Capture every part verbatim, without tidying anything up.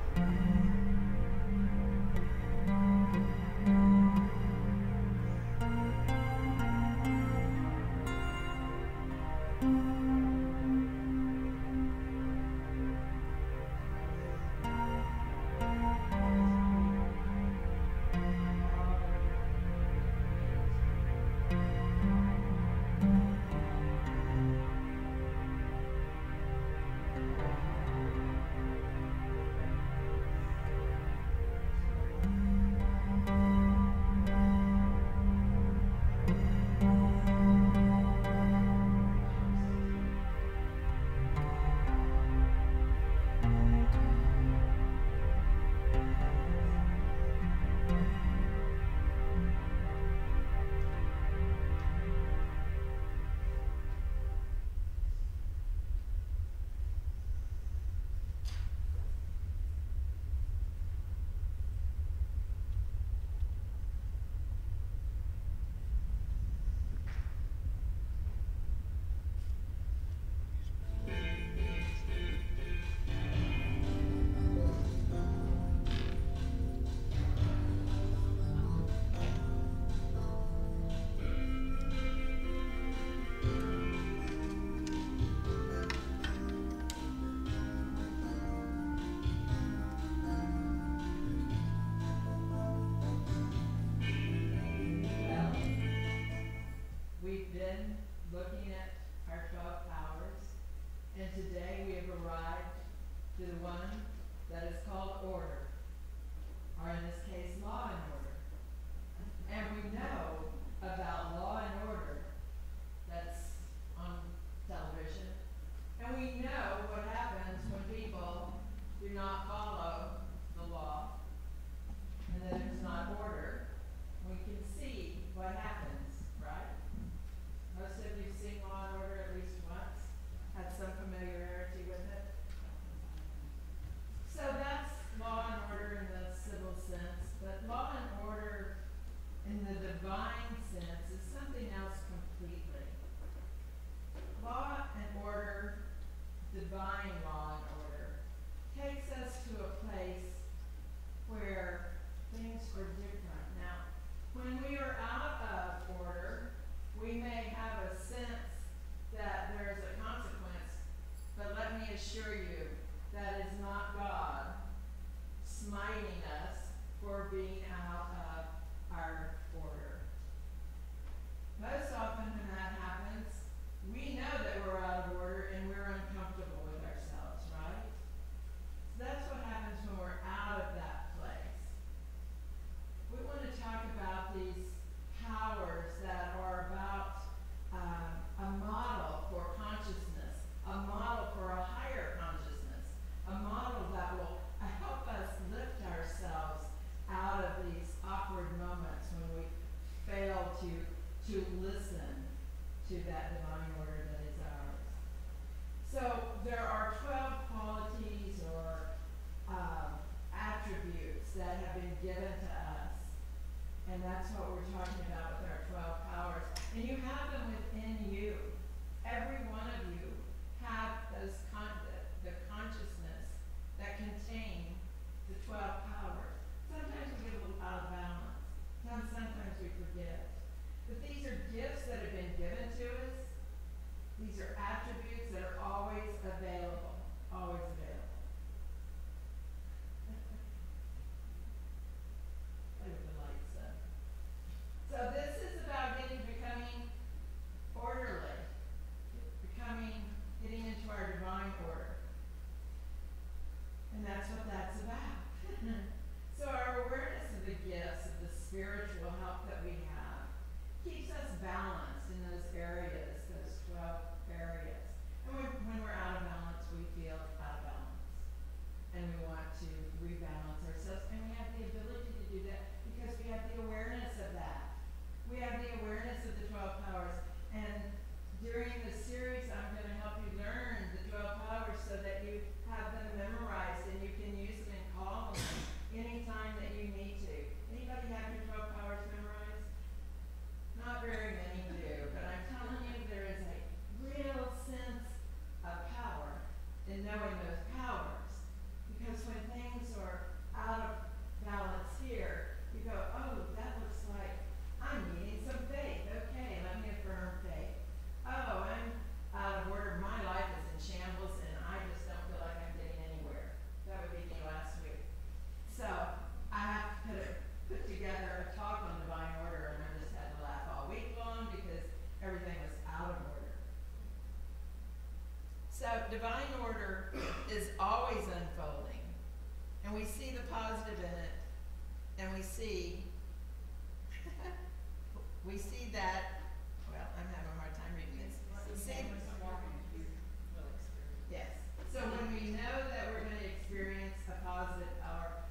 knowing those powers. Because when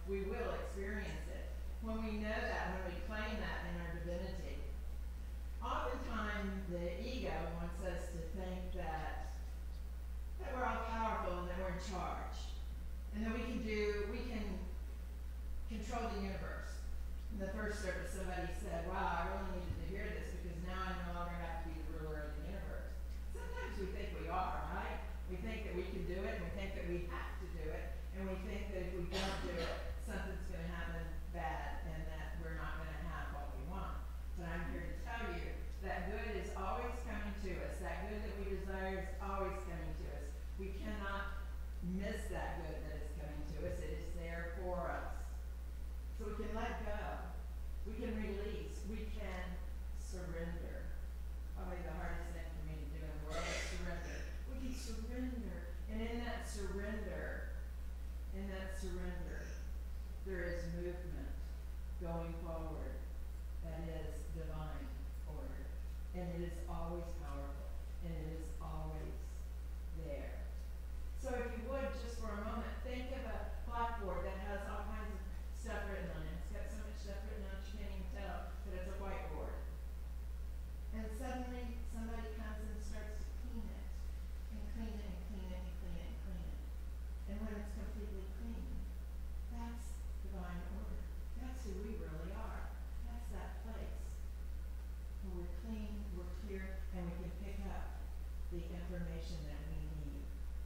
we will experience it. When we know that, when we claim that in our divinity, oftentimes the ego wants us to think that, that we're all powerful and that we're in charge. And that we can do, we can control the universe. In the first service, somebody said, wow, I really needed to hear this because now I no longer have to be the ruler of the universe. Sometimes we think we are, right? We think that we can do it, and we think that we have to do it, and we think that if we don't do it, something's going to happen bad and that we're not going to have what we want. But I'm here to tell you that good is always coming to us. That good that we desire is always coming to us. We cannot miss that good that is coming to us. It is there for us. So we can let go. We can release. We can surrender. Probably the hardest thing for me to do in the world is surrender. We can surrender. And in that surrender, in that surrender, there is movement going forward that is divine order. And it is always powerful. And it is always there. So if you would, just for a moment, think of a blackboard that has all kinds of stuff written on it. It's got so much stuff written on it you can't even tell that it's a whiteboard. And suddenly somebody comes and starts to clean it. And clean it and clean it and clean it and clean it. And when it's completely clean, that's divine order. That's who we really are. That's that place where we're clean, we're clear, and we can pick up the information that we need.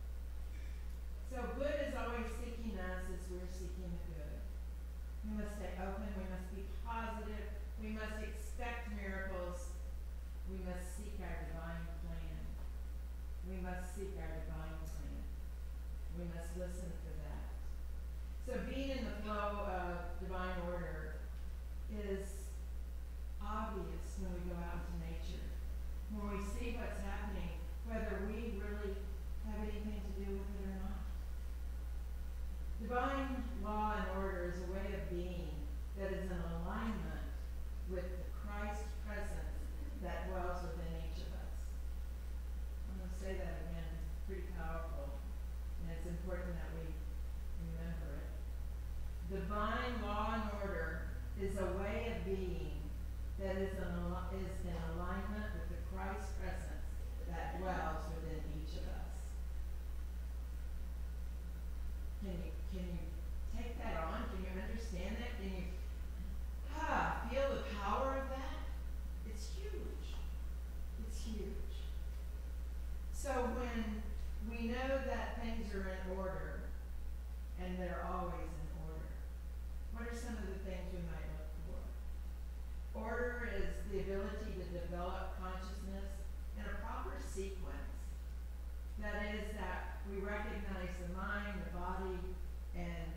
So good is always seeking us as we're seeking the good. We must stay open. We must be positive. We must expect miracles. We must seek our divine plan. We must seek our divine plan. We must listen for that. So being in the flow of divine order is obvious when we go out into nature. When we see what's happening, whether we really have anything to do with it or not. Divine law and order is a way of being that is in alignment with the Christ presence that dwells within each of us. I'm going to say that again. It's pretty powerful, and it's important that we remember it. Divine law and order is a way of being that is in, al- is in alignment with the Christ presence that dwells within each of us. Can you, can you take that on? Can you understand that? Can you ah, feel the power of that? It's huge. It's huge. So when we know that things are in order, and they're always in order, what are some of the things we might look for? Order is the ability to develop consciousness in a proper sequence. That is that we recognize the mind, the body, and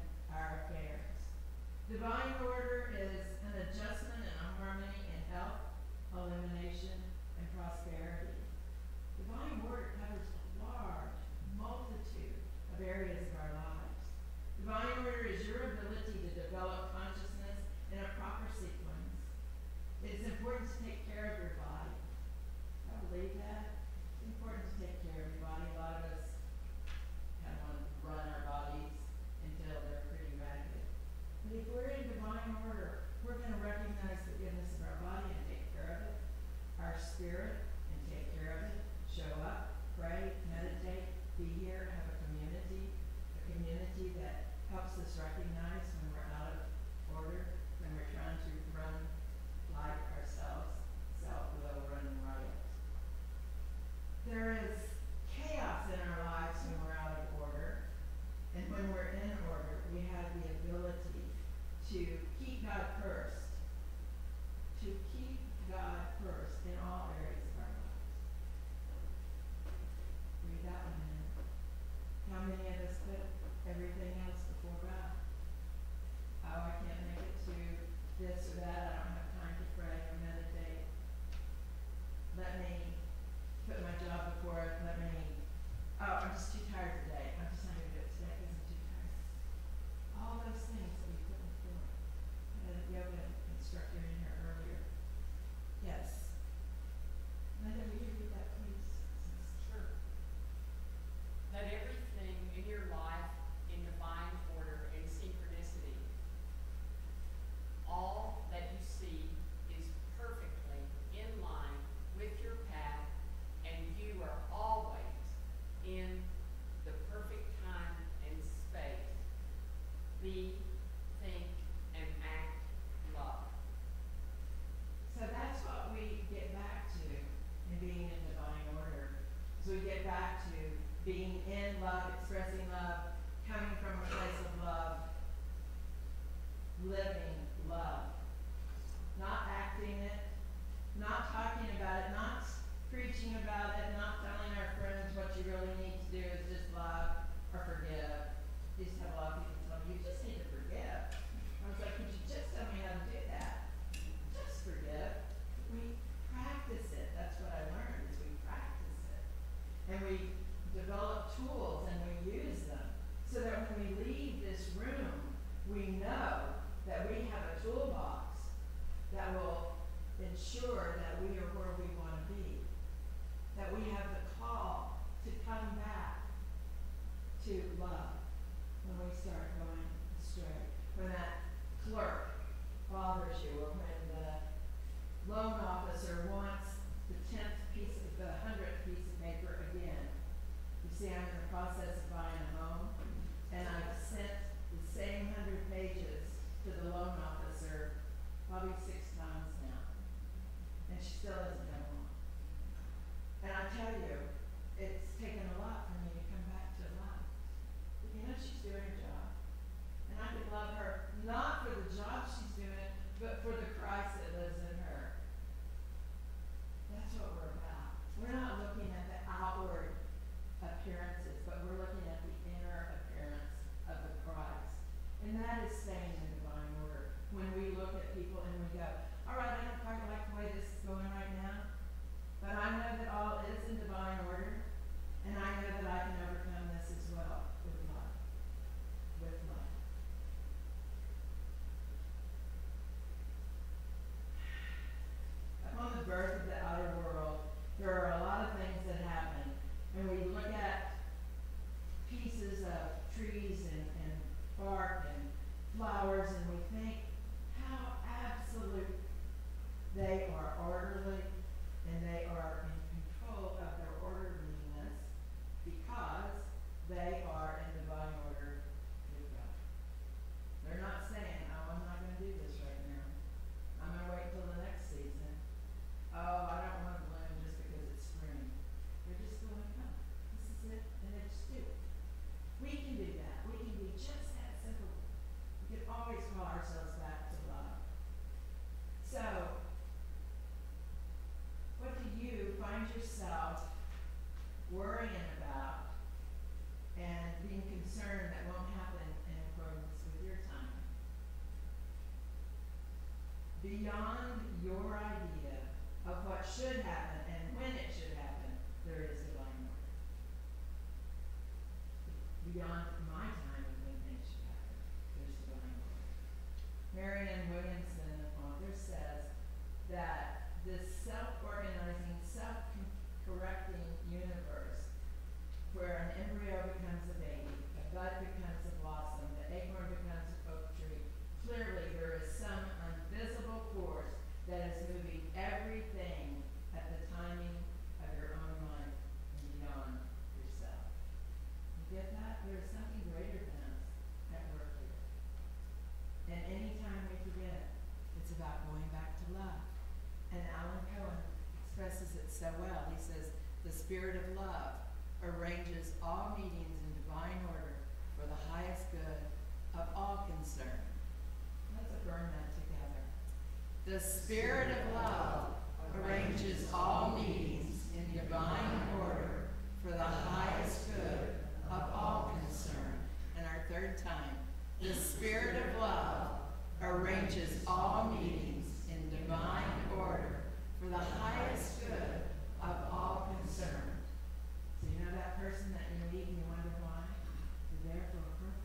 living love. Not acting it, not talking about it, not preaching about it, not telling our friends what you really need to do is just love or forgive. I used to have a lot of people tell me, you just need to forgive. I was like, could you just tell me how to do that? Just forgive. We practice it. That's what I learned, is we practice it. And we develop tools and we use them so that when we leave this room, we know that we have a toolbox that will ensure that we are where we want to be. That we have the call to come back to love when we start going astray. When that clerk bothers you, or when the loan officer wants the tenth piece of the hundredth piece of paper again. You see, I'm in the process of buying a home, and I've sent the same hundred pages to the loan officer probably six times now, and she still doesn't come along. And I tell you, it's taken a lot for me to come back to love. But you know, she's doing her job, and I can love her not for the job she's doing, but for the Christ that lives in her. That's what we're about. We're not looking at the outward appearances, but we're looking at the inner appearance of the Christ. And that is staying in divine order. When we look at people and we go, all right, I don't quite like the way this is going right now, but I know that all is in divine order, and I know that I can overcome this as well with love. With love. Upon the birth of the outer world, there are a lot of things that happen. And we look at pieces of trees and, and bark and flowers, and we think how absolute they are orderly, and they are in control of their orderliness because they are in divine order with God. They're not saying, oh, I'm not going to do this right now. I'm going to wait till the next season. Oh, I don't want to bloom just because it's spring. They're just going to come. This is it, and they just do it. We can do that. We can be just that simple. We can always call ourselves back to love. So, what do you find yourself worrying about and being concerned that won't happen in accordance with your time? Beyond your idea of what should happen and when it should happen, there is divine order. Beyond my time of when things should happen, there's divine order. Marianne Williamson, the author, says that this self-organizing, self-correcting universe where an embryo becomes a baby, a bud becomes a blossom, the acorn becomes a oak tree, clearly there is some invisible force that is moving everything at the timing of your own life and beyond yourself. You get that? There is something greater than us at work here. And anytime we forget, it's about going back to love. And Alan Cohen expresses it so well. He says, the spirit of love arranges all meetings in divine order for the highest good of all concerned. Let's burn that together. The spirit of love arranges all meetings in divine order for the highest good of all concerned. And our third time, the spirit of love arranges all meetings in divine order for the highest good of all concerned. So you know that person that you meet and you wonder why? They're there for a purpose.